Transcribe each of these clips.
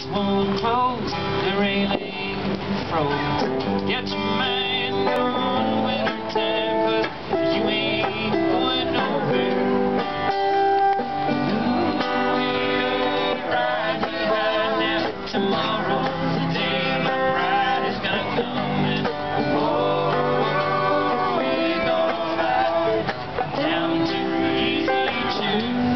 won't close, the railing froze. Get your mind on winter time, 'cause you ain't going nowhere. You're right behind now. Tomorrow's the day my bride is gonna come, and we're gonna fly down to Easy Chair.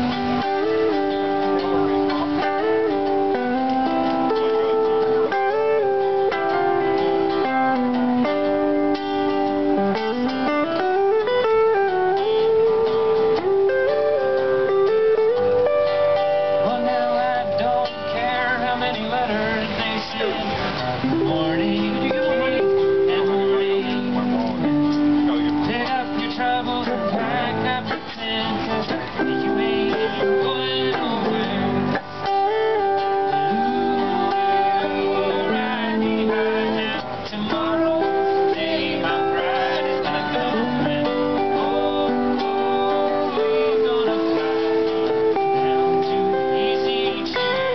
Morning and morning, pick up your troubles and pack up your tent, 'cause you ain't going nowhere. You're right behind now. Tomorrow's the day my bride is gonna come, and we're gonna fly down to Easy Chair.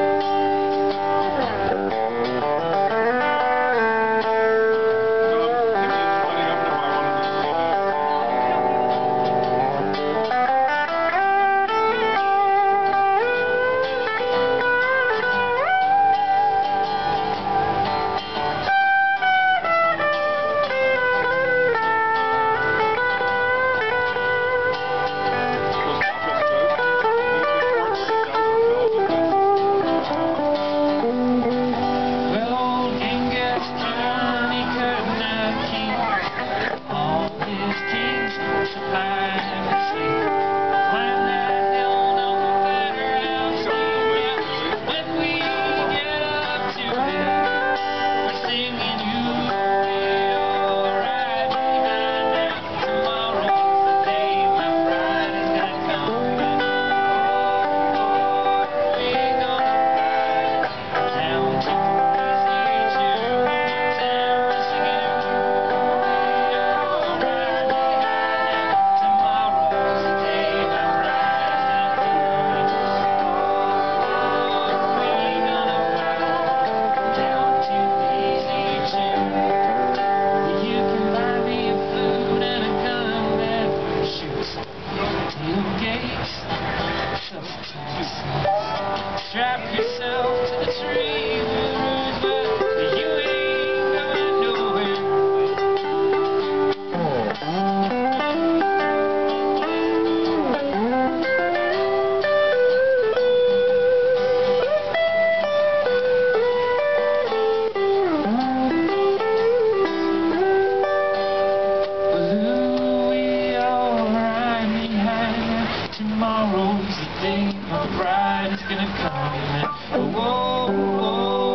Strap yourself to the tree, but you ain't going nowhere. We all right behind. Tomorrow's the day my bride is gonna come, and whoa, whoa.